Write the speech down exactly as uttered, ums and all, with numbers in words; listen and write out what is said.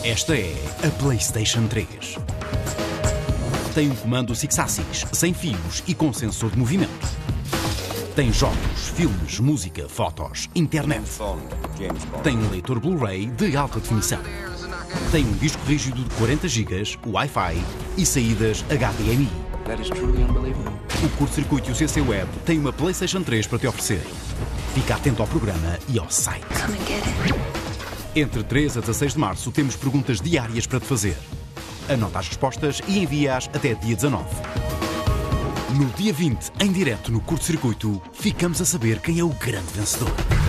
Esta é a PlayStation três. Tem um comando Six Axis, sem fios e com sensor de movimento. Tem jogos, filmes, música, fotos, internet. Tem um leitor Blu-ray de alta definição. Tem um disco rígido de quarenta gigas, Wi-Fi e saídas H D M I. O curto-circuito e o C C Web têm uma PlayStation três para te oferecer. Fica atento ao programa e ao site. Entre três a dezasseis de março temos perguntas diárias para te fazer. Anota as respostas e envia-as até dia dezanove. No dia vinte, em direto no curto-circuito, ficamos a saber quem é o grande vencedor.